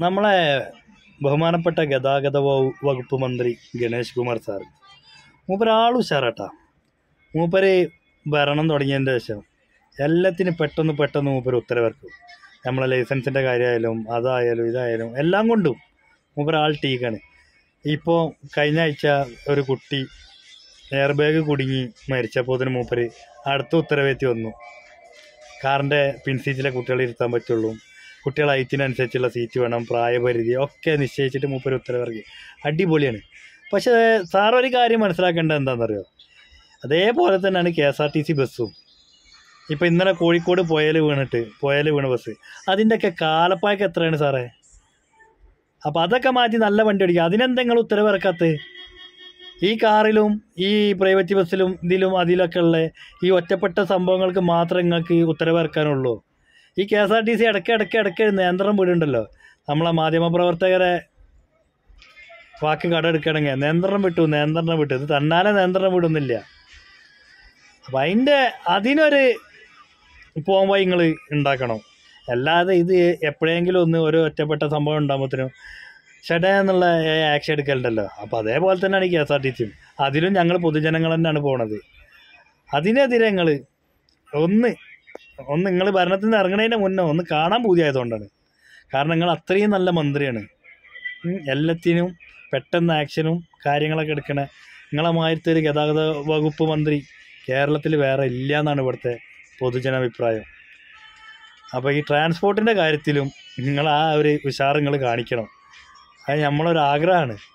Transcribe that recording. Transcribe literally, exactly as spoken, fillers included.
നമ്മളെ ബഹുമാനപ്പെട്ട ഗതാഗത വകുപ്പ് മന്ത്രി ഗണേഷ് കുമാർ സാർ മൂപ്പരാൾ ഉഷാറാട്ടാ. മൂപ്പര് ഭരണം തുടങ്ങിയതിൻ്റെ ശേഷം എല്ലാത്തിനും പെട്ടെന്ന് പെട്ടെന്ന് മൂപ്പര് ഉത്തരവിറക്കും. നമ്മളെ ലൈസൻസിൻ്റെ കാര്യമായാലും അതായാലും ഇതായാലും എല്ലാം കൊണ്ടും മൂപ്പരാൾ ടീക്കാണ്. ഇപ്പോൾ കഴിഞ്ഞ ആഴ്ച ഒരു കുട്ടി എയർ ബാഗ് കുടുങ്ങി മരിച്ചപ്പോൾ അതിന് മൂപ്പര് അടുത്ത ഉത്തരവേറ്റി വന്നു. കാറിൻ്റെ പിൻസീറ്റിലെ കുട്ടികളെ ഇരുത്താൻ പറ്റുള്ളൂ, കുട്ടികൾ ഹൈറ്റിനനുസരിച്ചുള്ള സീറ്റ് വേണം, പ്രായപരിധി ഒക്കെ നിശ്ചയിച്ചിട്ട് മൂപ്പര് ഉത്തരവിറക്കി. അടിപൊളിയാണ്. പക്ഷേ സാർ ഒരു കാര്യം മനസ്സിലാക്കേണ്ടത് എന്താണെന്നറിയോ, അതേപോലെ തന്നെയാണ് K S R T C ബസ്സും. ഇപ്പം ഇന്നലെ കോഴിക്കോട് പോയാൽ വീണിട്ട് പോയാൽ വീണ ബസ്, അതിൻ്റെയൊക്കെ കാലപ്പായ്ക്ക് എത്രയാണ് സാറേ? അപ്പോൾ അതൊക്കെ മാറ്റി നല്ല വണ്ടി ഓടിക്കുക. അതിനെന്തെങ്കിലും ഉത്തരവിറക്കാത്തത്? ഈ കാറിലും ഈ പ്രൈവറ്റ് ബസ്സിലും ഇതിലും അതിലൊക്കെ ഉള്ള ഈ ഒറ്റപ്പെട്ട സംഭവങ്ങൾക്ക് മാത്രമേ നിങ്ങൾക്ക് ഉത്തരവിറക്കാനുള്ളൂ. ഈ K S R T C ഇടയ്ക്ക് ഇടയ്ക്ക് ഇടയ്ക്ക് നിയന്ത്രണം വിടുന്നുണ്ടല്ലോ. നമ്മളെ മാധ്യമപ്രവർത്തകരെ വാക്ക് കടമെടുക്കണമെങ്കിൽ നിയന്ത്രണം വിട്ടു നിയന്ത്രണം വിട്ടു ഇത് തന്നാലെ നിയന്ത്രണം വിടുന്നില്ല. അപ്പം അതിൻ്റെ അതിനൊരു പോകുമ്പോൾ നിങ്ങൾ ഉണ്ടാക്കണം. അല്ലാതെ ഇത് എപ്പോഴെങ്കിലും ഒന്ന് ഒരു ഒറ്റപ്പെട്ട സംഭവം ഉണ്ടാകുമ്പോഴത്തേനും ഷെഡ എന്നുള്ള ആക്ഷൻ എടുക്കലുണ്ടല്ലോ. അപ്പോൾ അതേപോലെ തന്നെയാണ് ഈ കെ എസ് ആർ ടി സിയും. അതിലും ഞങ്ങൾ പൊതുജനങ്ങൾ തന്നെയാണ് പോണത്. അതിനെതിരെ നിങ്ങൾ ഒന്ന് ഒന്ന് നിങ്ങൾ ഭരണത്തിൽ നിന്ന് ഇറങ്ങുന്നതിന് മുന്നേ ഒന്ന് കാണാൻ പൂതിയായതുകൊണ്ടാണ്. കാരണം നിങ്ങൾ അത്രയും നല്ല മന്ത്രിയാണ്. എല്ലാത്തിനും പെട്ടെന്ന് ആക്ഷനും കാര്യങ്ങളൊക്കെ എടുക്കണേ നിങ്ങളെ മാതിരത്തെ ഒരു ഗതാഗത വകുപ്പ് മന്ത്രി കേരളത്തിൽ വേറെ ഇല്ല എന്നാണ് ഇവിടുത്തെ പൊതുജനാഭിപ്രായം. അപ്പോൾ ഈ ട്രാൻസ്പോർട്ടിൻ്റെ കാര്യത്തിലും നിങ്ങൾ ആ ഒരു ഉഷാർ നിങ്ങൾ കാണിക്കണം. അത് നമ്മളൊരാഗ്രഹമാണ്.